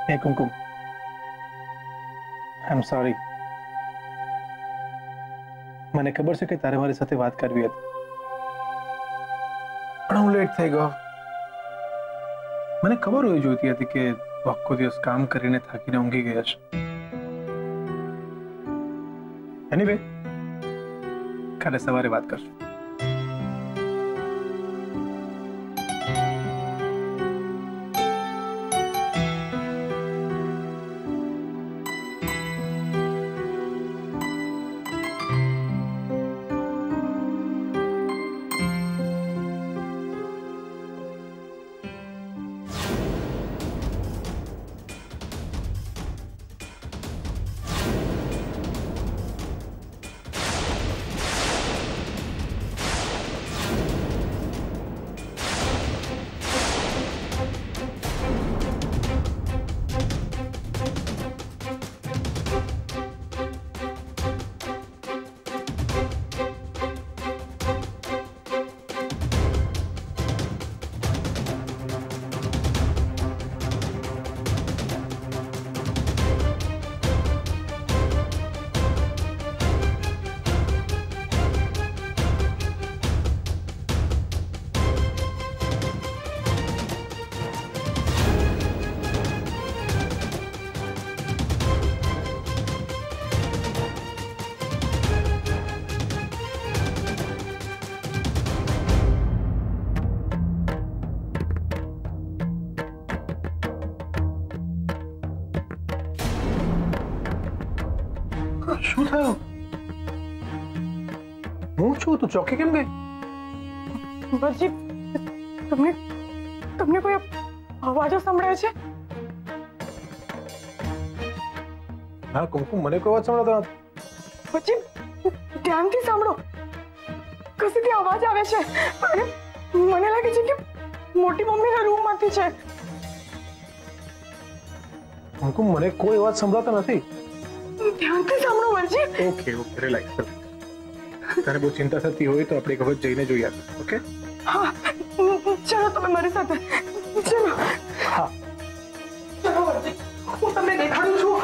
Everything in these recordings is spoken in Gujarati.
Hey Kumkum, I'm sorry. મને ખબર છે કે તારે મારી સાથે વાત કરવી હતી, પણ હું લેટ થઈ ગયો. મને ખબર હોવી જોઈતી હતી કે આખો દિવસ કામ કરીને થાકીને ઊંઘી ગયા છે. એનીવે, કાલે સવારે વાત કરશું. શું થયું? હું છું, તું ચોકી કેમ ગઈ? બજી, તમને કોઈ અવાજો સંભળાય છે? હા કુમકુમ, મને કોઈ અવાજ સંભળાતો નથી. બજી, ધ્યાનથી સાંભળો. કશેથી અવાજ આવે છે અને મને લાગે છે કે મોટી મમ્મીના રૂમમાંથી છે. કુમકુમ, મને કોઈ અવાજ સંભળાતો નથી. ધ્યાનથી સાંભળો બજી. Okay okay, relax. તારે બહુ ચિંતા થતી હોય તો આપણે એક વખત જઈને જોઈએ. ઓકે? હા, ચલો તમે મારી સાથે. ચલો. હા ચલો બજી, હું તમને દેખાડું છું.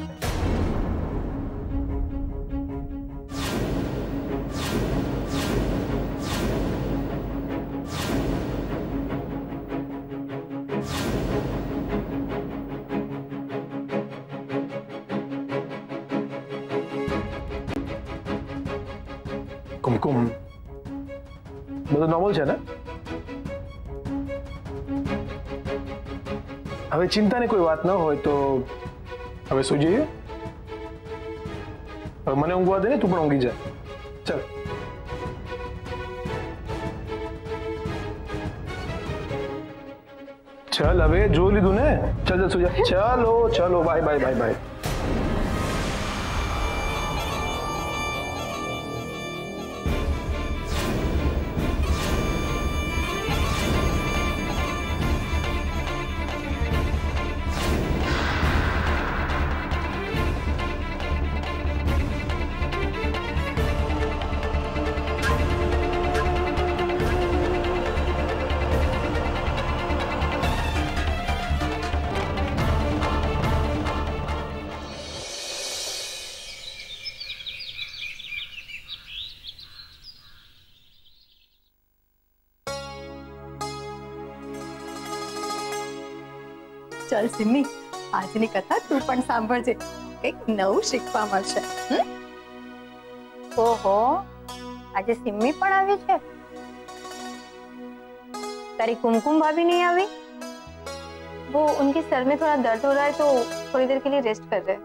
કુમકુમ, બધું નોર્મલ છે ને? હવે ચિંતાની કોઈ વાત ન હોય તો હવે સુઈ જઈએ. હવે મને ઊંઘવા દે ને, તું પણ ઊંઘી જા. ચાલ. ચાલ, હવે જોઈ લીધું ને? ચાલ ચાલ સુઈ જા. ચાલો ચાલો, બાય બાય બાય બાય. चल सिम्मी, આજની કથા તું પણ સાંભળજે, કંઈક નવું શીખવા મળશે. ઓહો, આજે સિમ્મી પણ આવી છે? तारी कुमकुम भाभी नहीं आई? वो उनके सर में थोड़ा दर्द हो रहा है तो थोड़ी देर के लिए रेस्ट कर रहे हैं.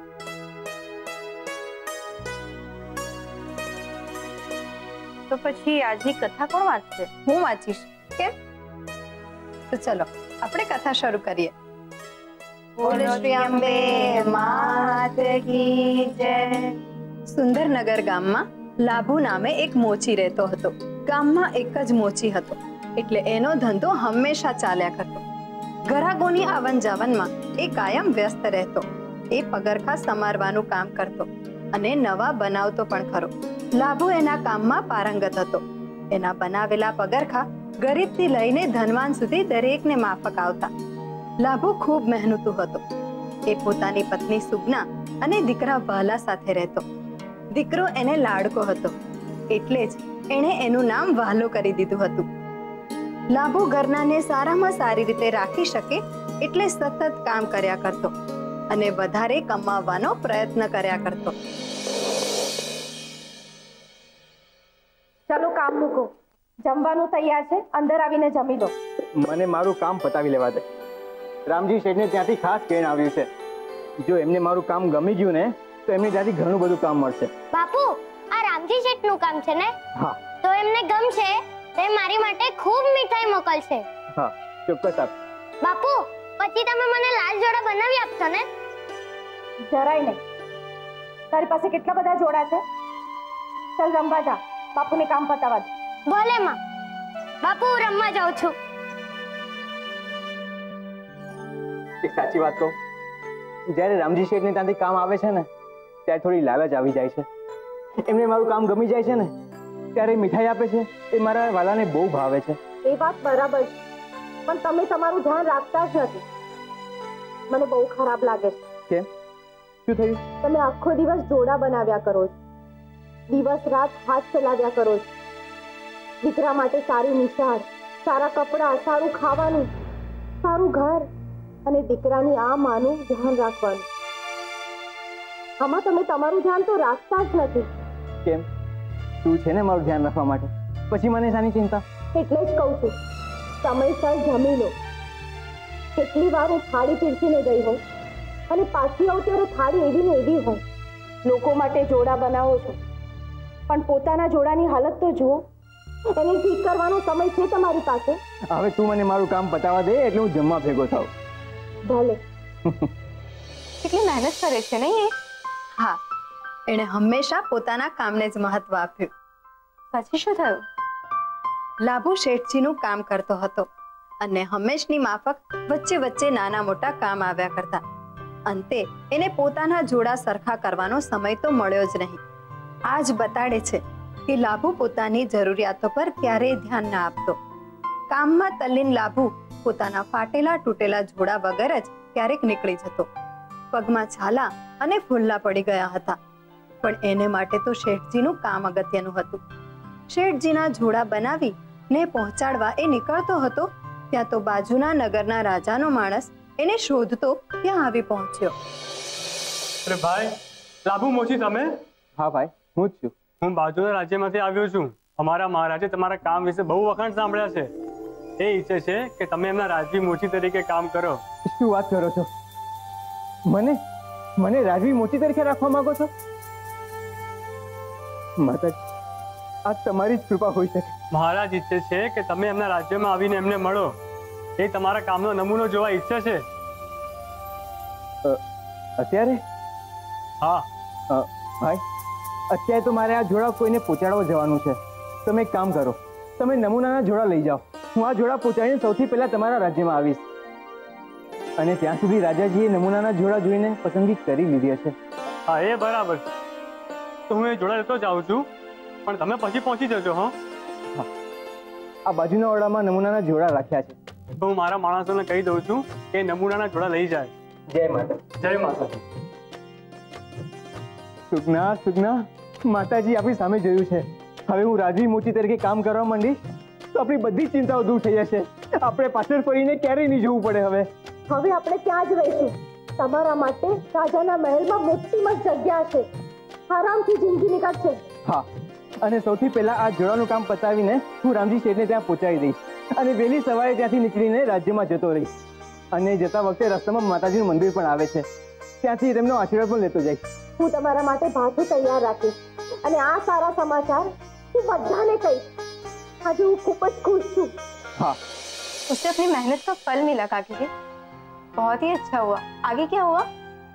तो પછી આજની કથા કોણ વાંચશે? હું વાંચીશ. કેમ? તો ચલો આપણે કથા શરૂ કરીએ. બોલો શ્રી અંબે માત કી જય. સુંદરનગર ગામમાં લાભુ નામે એક મોચી રહેતો હતો. ગામમાં એક જ મોચી હતો એટલે એનો ધંધો હંમેશા ચાલ્યા કરતો. ગ્રાહકોની આવન જાવનમાં એ કાયમ વ્યસ્ત રહેતો. એ પગરખા સમારવાનું કામ કરતો અને નવા બનાવતો પણ ખરો. લાભુ એના કામમાં પારંગત હતો. એના બનાવેલા પગરખા ગરીબથી લઈને ધનવાન સુધી દરેકને માફક આવતા. લાભુ ખૂબ મહેનતુ હતો. એ પોતાની પત્ની સુગના અને દીકરા વહલા સાથે રહેતો. દીકરો એને લાડકો હતો, એટલે જ એણે એનું નામ વહાલો કરી દીધું હતું. લાભુ ઘરનાને સારામાં સારી રીતે રાખી શકે એટલે સતત કામ કર્યા કરતો અને વધારે કમાવવાનો પ્રયત્ન કર્યા કરતો. ચલો કામ મૂકો, જમવાનું તૈયાર છે, અંદર આવીને જમી લો. મને મારું કામ પતાવી લેવા દે. રામજી શેઠને ત્યાંથી ખાસ કહીને આવ્યું છે, જો એમને મારું કામ ગમી ગયું ને તો એમને ત્યાંથી ઘણું બધું કામ મળશે. બાપુ, આ રામજી શેઠનું કામ છે ને? હા. તો એમને ગમશે તો મારી માટે ખૂબ મીઠાઈ મોકલશે. હા, ચોક્કસ આપ. બાપુ, પછી તમે મને લાલ જોડા બનાવી આપશો ને? જરાય નહીં. તારી પાસે કેટલા બધા જોડા છે? ચાલ રમવા જા, બાપુને કામ પતાવા દે. ભલે માં. બાપુ, હું રમવા જાઉં છું. એક સાચી વાત કહું, જ્યારે રામજી શેઠને ત્યાંથી કામ આવે છે ને ત્યારે થોડી લાલચ આવી જાય છે. એમને મારું કામ ગમી જાય છે ને ત્યારે મીઠાઈ આપે છે, એ મારા વાલાને બહુ ભાવે છે. એ વાત બરાબર છે, પણ તમે તમારું ધ્યાન રાખતા જ નથી. મને બહુ ખરાબ લાગે છે. કેમ? શું થયું? તમે આખો દિવસ જોડા બનાવ્યા કરો છો, દિવસ રાત હાથ ચલાવ્યા કરો છો. દીકરા માટે સારી નિશાળ, સારા કપડાં, સારું ખાવાનું, સારું ઘર અને દીકરાની આ માનું ધ્યાન રાખવાનું. આમાં તમે તમારું ધ્યાન તો રાખતા જ નથી. કેમ? તું છે ને મારું ધ્યાન રાખવા માટે, પછી મને શાની ચિંતા? એટલે જ કહું છું, સમયસર જમી લો. કેટલી વાર હું થાળી પીરસીને ગઈ હોઉં અને પાછી આવું ત્યારે થાળી એવી ને એવી હોય. લોકો માટે જોડા બનાવો છો, પણ પોતાના જોડાની હાલત તો જુઓ. એને ઠીક કરવાનો સમય છે તમારી પાસે? હવે તું મને મારું કામ પતાવા દે એટલે હું જમવા ભેગો થાઉં. ભલે. કેટલી મહેનત કરે છે નહીં એ? હા, એણે હંમેશા પોતાના કામને જ મહત્વ આપ્યું. પછી શું થયું? લાભુ શેઠજીનું કામ કરતો હતો અને હંમેશની માફક વચ્ચે વચ્ચે નાના મોટા કામ આવ્યા કરતા. અંતે એને પોતાના જોડા સરખા કરવાનો સમય તો મળ્યો જ નહીં. આ જ બતાડે છે કે લાભુ પોતાની જરૂરિયાતો પર ક્યારેય ધ્યાન ના આપતો. કામમાં તલ્લીન લાભુ પોતાના ફાટેલા તૂટેલા જોડા વગર જ ક્યારેક નીકળી જતો. પગમાં છાલા અને ફૂલ્લા પડી ગયા હતા, પણ એને માટે તો શેઠજીનું કામ અગત્યનું હતું. શેઠજીના જોડા બનાવી ને પહોંચાડવા એ નીકળતો હતો ત્યાં તો બાજુના નગરના રાજાનો માણસ એને શોધતો ત્યાં આવી પહોંચ્યો. અરે ભાઈ, લાભુ મોચી તમે? હા ભાઈ, હું જ છું. હું બાજુના રાજ્યમાંથી આવ્યો છું. અમારા મહારાજે તમારા કામ વિશે બહુ વખાણ સાંભળ્યા છે. એ ઈચ્છે છે કે તમે એમના રાજવી મોચી તરીકે કામ કરો. શું વાત કરો છો? મને રાજવી મોચી તરીકે રાખવા માંગો છો? માતાજી, આ તમારી જ કૃપા હોઈ શકે. મહારાજ ઈચ્છે છે કે તમે એમના રાજ્યમાં આવીને એમને મળો. એ તમારા કામનો નમૂનો જોવા ઈચ્છે છે. અત્યારે? હા. ભાઈ, અત્યારે તો મારે આ જોડા કોઈને પહોંચાડવા જવાનું છે. તમે એક કામ કરો, તમે નમૂનાના જોડા લઈ જાઓ. હું આ જોડા પહોંચાડીને સૌથી પહેલા તમારા રાજ્યમાં આવીશ અને ત્યાં સુધી રાજાજીએ નમૂનાના જોડા જોઈને પસંદગી કરી લીધી હશે. હા, એ બરાબર. તો હું એ જોડા લેતો જાઉં છું, પણ તમે પછી પહોંચી જજો. હા, આ બાજુના ઓરડામાં નમૂનાના જોડા રાખ્યા છે. તો હું મારા માણસોને કહી દઉં છું કે નમૂનાના જોડા લઈ જાય. જય માતા. જય માતા. સુગના, માતાજી આપણી સામે જોયું છે. હવે હું રાજવી મોચી તરીકે કામ કરવા માંડીશ તો આપણી બધી ચિંતાઓ દૂર થઈ જશે. આપણે પાછળ ફરીને ક્યારેય નહીં જોવું પડે. હવે આપણે ત્યાં જ રહીશું. તમારા માટે રાજાના મહેલમાં મોટી મસ્ત જગ્યા છે. આરામથી જિંદગી નીકળશે. હા, અને સૌથી પહેલા આ જોડાનું કામ પતાવીને હું રામજી શેઠને ત્યાં પહોંચાડી દઈશ અને વહેલી સવારે ત્યાંથી નીકળીને રાજ્યમાં જતો રહીશ. અને જતા વખતે રસ્તામાં માતાજીનું મંદિર પણ આવે છે, ત્યાંથી તેમનો આશીર્વાદ પણ લેતો જઈશ. હું તમારા માટે ભાથું તૈયાર રાખીશ અને આ સારા સમાચાર હું બધાને કહીશ. આજે હું ખૂબ જ ખુશ છું. हाँ, उससे अपनी मेहनत का फल मिला काकी जी. बहुत ही अच्छा हुआ. आगे क्या हुआ?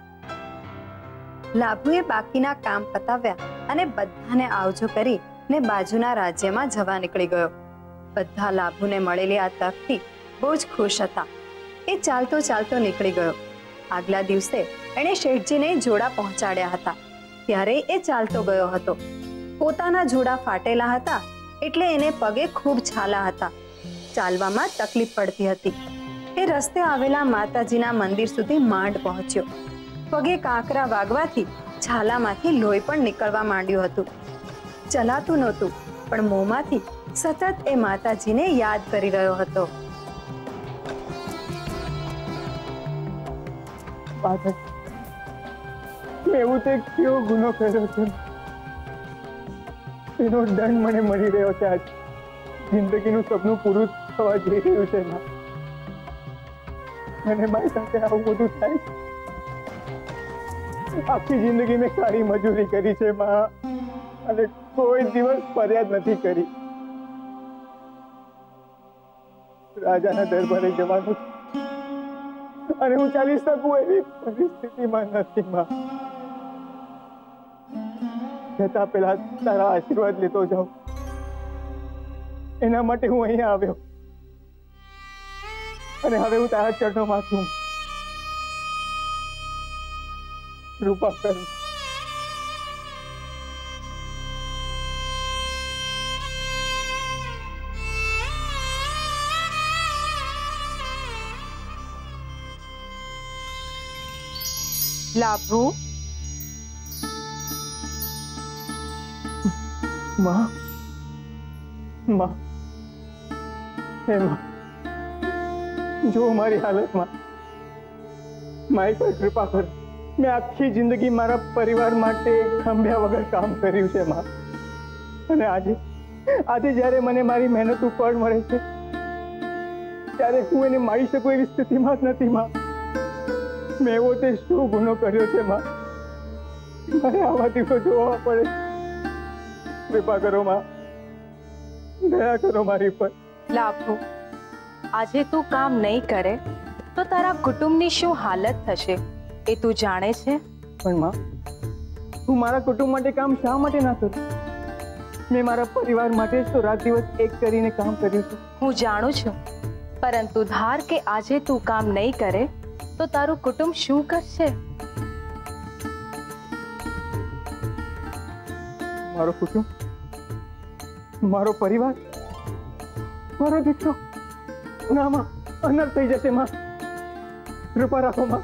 લાભુએ બાકીના કામ પતાવ્યા અને બધાને આવજો કરી ને બાજુના રાજ્યમાં જવા નીકળી ગયો. બધા લાભુને મળેલી આ તકથી બહુ જ ખુશ હતા. એ ચાલતો ચાલતો નીકળી ગયો. આગલા દિવસે એણે શેઠજીને જોડા પહોંચાડ્યા હતા. ત્યારે એ ચાલતો ગયો હતો. પોતાના જોડા ફાટેલા હતા એટલે એને પગે ખૂબ છાલા હતા. ચાલવામાં તકલીફ પડતી હતી. એ રસ્તે આવેલા માતાજીના મંદિર સુધી માંડ પહોંચ્યો. પગે કાંકરા વાગવાથી છાલામાંથી લોહી પણ નીકળવા માંડ્યું હતું. ચલાતું નહોતું, પણ મોંમાંથી સતત એ માતાજીને યાદ કરી રહ્યો હતો. મેં એવું તે કેવો ગુનો કર્યો છે, એનો દંડ મને મળી રહ્યો છે. આજ જિંદગીનું સપનું પૂરું થવા જઈ રહ્યું છે. મને મારી સાથે આવું બધું થાય. આખી જિંદગી મેં સારી મજૂરી કરી છે માં, અને કોઈ દિવસ ફરિયાદ નથી કરી. રાજાના દરબારે જવાનું અને હું ચાલી શકું એવી પરિસ્થિતિમાં નથી માં. જતા પેલા તારા આશીર્વાદ લેતો જાઉં, એના માટે હું અહીંયા આવ્યો. અને હવે હું તારા ચરણોમાં છું. કૃપા કર. લાભુ, માં, માં, હે માં, જો મારી હાલતમાં મારી પર કૃપા કર. મેં આખી જિંદગી મારા પરિવાર માટે ખંભ્યા વગર કામ કર્યું છે માં, અને આજે જ્યારે મને મારી મહેનતનું ફળ મળે છે ત્યારે હું એને મારી શકું એવી સ્થિતિમાં જ નથી માં. મેં એવો તે શું ગુનો કર્યો છે માં? મારે આવા દિવસો જોવા પડે. કૃપા કરો માં, દયા કરો મારી પર. લાભુ, આજે તું કામ નહીં કરે તો તારા કુટુંબની શું હાલત થશે એ તું જાણે છે? પણ માં, હું મારા કુટુંબ માટે કામ શા માટે ના કરું? મેં મારા પરિવાર માટે જ તો રાત દિવસ એક કરીને કામ કર્યું છે. હું જાણું છું, પરંતુ ધાર કે આજે તું કામ નહીં કરે તો તારું કુટુંબ શું કરશે? મારો કુટુંબ, મારો પરિવાર, મારો દીકરો, ના માં, અનર્થ થઈ જશે માં. કૃપા રાખો માં.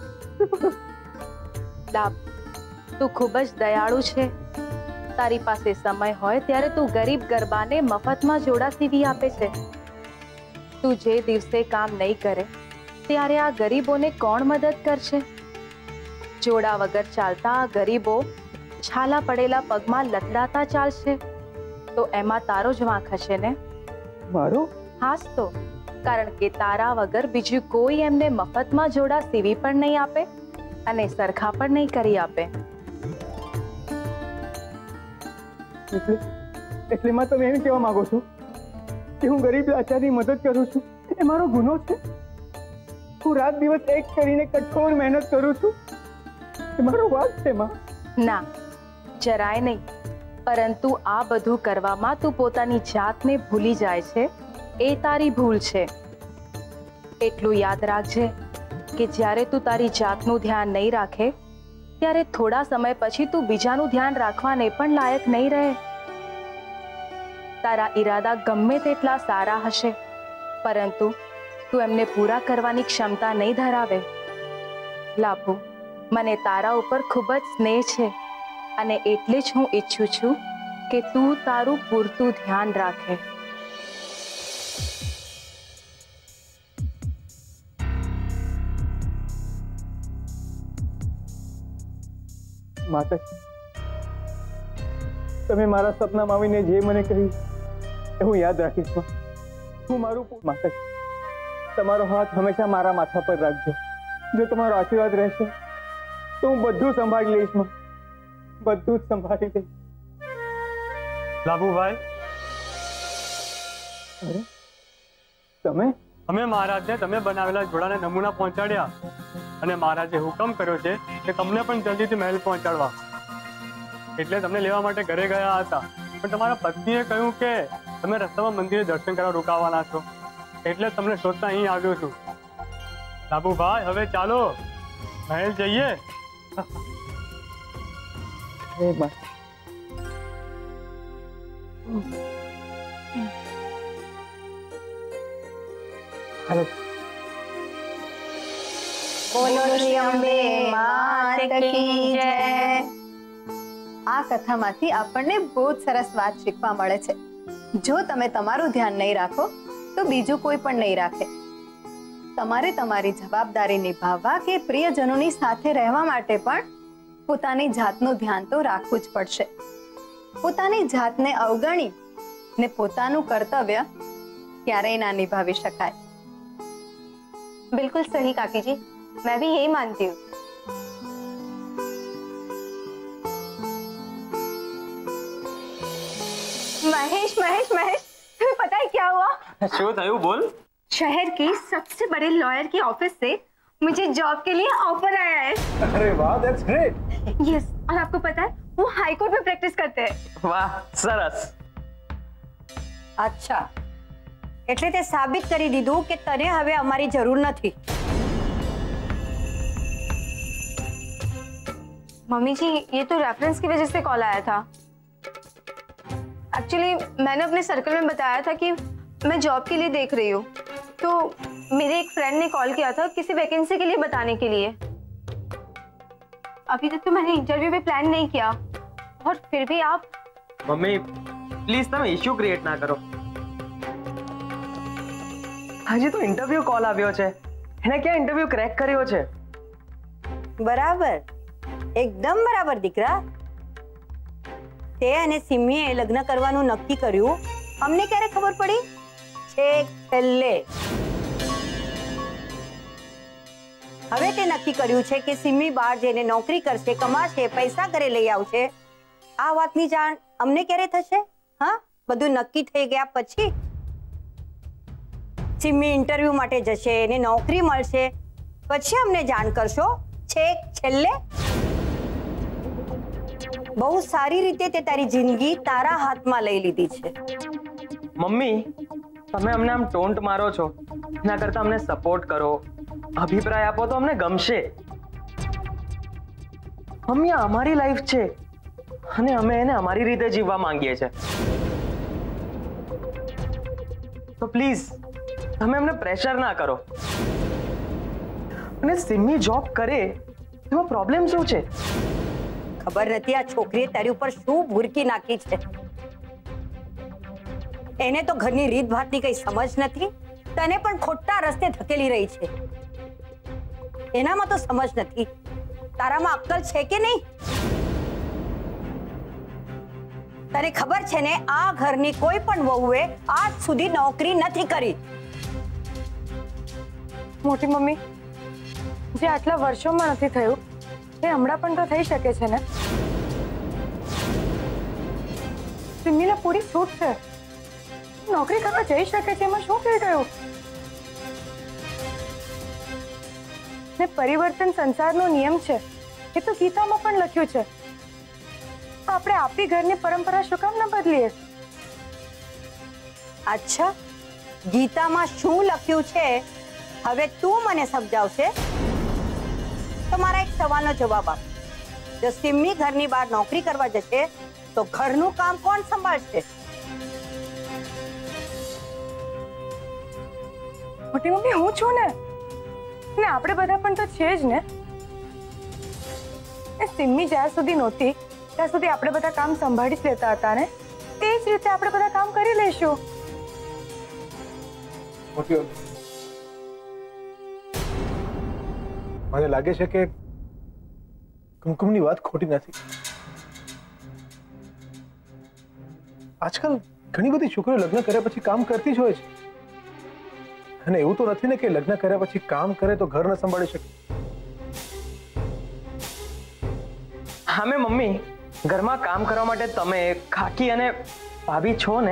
લાભ, તું ખૂબ જ દયાળુ છે. તારી પાસે સમય હોય ત્યારે તું ગરીબ ગરબાને મફતમાં જોડા સીવી આપે છે. તું જે દિવસે કામ નહીં કરે ત્યારે આ ગરીબોને કોણ મદદ કરશે? જોડા વગર ચાલતા આ ગરીબો છાલા પડેલા પગમાં લથડાતા ચાલશે તો એમાં તારો જ વાંક હશે ને? મારો? હાસ તો, કારણ કે તારા વગર બીજું કોઈ એમને મફતમાં જોડા સીવી પણ નહીં આપે અને સરખા પણ નહીં કરી આપે. એટલે માં તમે એમ કહેવા માંગો છો કે હું ગરીબ લાચારની મદદ કરું છું એ મારો ગુનો છે? હું રાત દિવસ એક કરીને કઠોર મહેનત કરું છું એ મારો વાંક છે માં? ના, જરાય નહીં. પરંતુ આ બધું કરવામાં તું પોતાની જાતને ભૂલી જાય છે, એ તારી ભૂલ છે. એટલું યાદ રાખજે કે જ્યારે તું તારી જાતનું ધ્યાન નહીં રાખે ત્યારે થોડા સમય પછી તું બીજાનું ધ્યાન રાખવાને પણ લાયક નહીં રહે. તારા ઈરાદા ગમે તેટલા સારા હશે, પરંતુ તું એમને પૂરા કરવાની ક્ષમતા નહીં ધરાવે. લાભુ, મને તારા ઉપર ખૂબ જ સ્નેહ છે અને એટલે જ હું ઈચ્છું છું કે તું તારું પૂરતું ધ્યાન રાખે. માતાજી, તમે મારા સપનામાં આવીને જે મને કહ્યું એ હું યાદ રાખીશ માં. હું મારું માતાજી, તમારો હાથ હંમેશા મારા માથા પર રાખજો. જો તમારો આશીર્વાદ રહેશે તો હું બધું સંભાળી લઈશ માં, બધું જ સંભાળી લઈશ. લાભુભાઈ, અરે તમે? અમે મહારાજને તમે બનાવેલા જોડાને નમૂના પહોંચાડ્યા અને મહારાજે હુકમ કર્યો છે કે તમને પણ જલ્દીથી મહેલ પહોંચાડવા. એટલે તમને લેવા માટે ઘરે ગયા હતા, પણ તમારા પત્નીએ કહ્યું કે તમે રસ્તામાં મંદિરે દર્શન કરવા રોકાવાના છો, એટલે તમને શોધતા અહીં આવ્યો છું. લાભુભાઈ, હવે ચાલો મહેલ જઈએ. હાલો બોલો શ્રી અંબે માત કી જય। આ કથામાંથી આપણને બહુ જ સરસ વાત શીખવા મળે છે। જો તમે તમારું ધ્યાન નહીં રાખો તો બીજું કોઈ પણ નહીં રાખે। તમારે તમારી જવાબદારી નિભાવવા કે પ્રિયજનોની સાથે રહેવા માટે પણ પોતાની જાતનું ધ્યાન તો રાખવું જ પડશે। પોતાની જાતને અવગણી ને પોતાનું કર્તવ્ય ક્યારેય ના નિભાવી શકાય। बिल्कुल सही काकी जी, मैं भी यही मानती हूँ। महेश महेश महेश, तुम्हें पता है क्या हुआ? શું થયું બોલ। शहर के सबसे बड़े लॉयर की ऑफिस से मुझे जॉब के लिए ऑफर आया है। अरे वाह, दैट्स ग्रेट। यस, और आपको पता है वो हाई कोर्ट में प्रैक्टिस करते हैं। વાહ સરસ। અચ્છા, એટલે તે સાબિત કરી દીધું કે તને હવે અમારી જરૂર નથી। मम्मी जी, ये तो रेफरेंस की वजह से कॉल आया था। एक्चुअली मैंने अपने सर्कल में बताया था कि मैं जॉब के लिए देख रही हूँ, तो मेरे एक फ्रेंड ने कॉल किया था किसी वैकेंसी के लिए बताने के लिए। अभी तक तो मैंने इंटरव्यू भी प्लान नहीं किया, और फिर भी आप। મમ્મી પ્લીઝ તમે ઇશ્યુ ક્રિએટ ના કરો। હજી તો ઇન્ટરવ્યુ કોલ આવ્યો છે, એને ક્યાં ઇન્ટરવ્યુ ક્રેક કર્યો છે? બરાબર, એકદમ બરાબર દીકરા। તે અને સિમ્મીએ લગ્ન કરવાનું નક્કી કર્યું, અમને ક્યારે ખબર પડી? છેક છેલ્લે। હવે તે નક્કી કર્યું છે કે સિમ્મી બહાર જઈને નોકરી કરશે, કમાશે, પૈસા ઘરે લઈ આવશે। આ વાતની જાણ અમને ક્યારે થશે? હા, બધું નક્કી થઈ ગયા પછી? સિમ્મી ઇન્ટરવ્યુ માટે જશે ને નોકરી મળશે, પછી અમને જાણ કરશો છેક છેલ્લે? બહુ સારી રીતે તે તારી જિંદગી તારા હાથમાં લઈ લીધી છે। મમ્મી તમે અમને આમ ટોન્ટ મારો છો, એના કરતા અમને સપોર્ટ કરો, અભિપ્રાય આપો તો અમને ગમશે। મમ્મી આ અમારી લાઈફ છે અને અમે એને અમારી રીતે જીવવા માંગીએ છીએ, તો પ્લીઝ તમે અમને પ્રેશર ના કરો। અને સિમ્મી જોબ કરે એમાં પ્રોબ્લેમ શું છે? ખબર નથી આ છોકરીએ તારી ઉપર શું ભૂરકી નાખી છે। એને તો ઘરની રીત ભાતની કઈ સમજ નથી, તને પણ ખોટા રસ્તે ધકેલી રહી છે। એનામાં તો સમજ નથી, તારામાં અક્કલ છે કે નહીં? તને ખબર છે ને આ ઘરની કોઈ પણ વહુએ આજ સુધી નોકરી નથી કરી। મોટી મમ્મી, જે આટલા વર્ષોમાં નથી થયું એ હમણાં પણ તો થઈ શકે છે ને? સિમ્મીને પૂરી છૂટ છે, નોકરી કરવા જઈ શકે છે, એમાં શું થઈ ગયું? ને પરિવર્તન સંસારનો નિયમ છે, એ તો ગીતામાં પણ લખ્યું છે। આપણે આપણી ઘરની પરંપરા શું કામ ન બદલીએ? અચ્છા, ગીતામાં શું લખ્યું છે હવે તું મને સમજાવશે? તો મારા એક સવાલનો જવાબ આપ। જો સિમ્મી ઘરની બહાર નોકરી કરવા જશે તો ઘરનું કામ કોણ સંભાળશે? મોટી મમ્મી, હું છું ને આપણે બધા પણ તો છે જ ને। સિમ્મી જ્યાં સુધી નહોતી ત્યાં સુધી આપણે બધા કામ સંભાળી જ લેતા હતા ને, તે જ રીતે આપણે બધા કામ કરી લઈશું। મને લાગે છે કે કુમકુમની વાત ખોટી નથી। આજકાલ ઘણી બધી છોકરીઓ લગ્ન કર્યા પછી કામ કરતી જ હોય છે, અને એવું તો નથી ને કે લગ્ન કર્યા પછી કામ કરે તો ઘર ન સંભાળી શકે। હા મેં મમ્મી, ઘરમાં કામ કરવા માટે તમે કાકી અને ભાભી છો ને,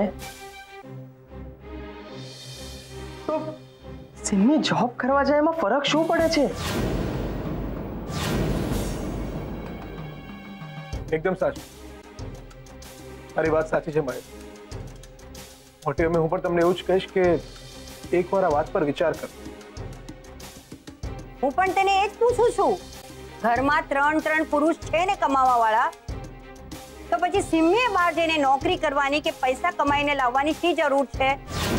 તો સિમ્મી જોબ કરવા જાય એમાં ફરક શું પડે છે? એકદમ સાચું, તારી વાત સાચી છે મહેશ। મોટી મમ્મી, હું પણ તમને એવું જ કહીશ કે એકવાર આ વાત પર વિચાર કર। હું પણ તને એ જ પૂછું છું, ઘરમાં ત્રણ પુરુષ છે ને કમાવા વાળા, તો પછી સિમ્મીએ બહાર જઈને નોકરી કરવાની કે પૈસા કમાઈને લાવવાની શી જરૂર છે?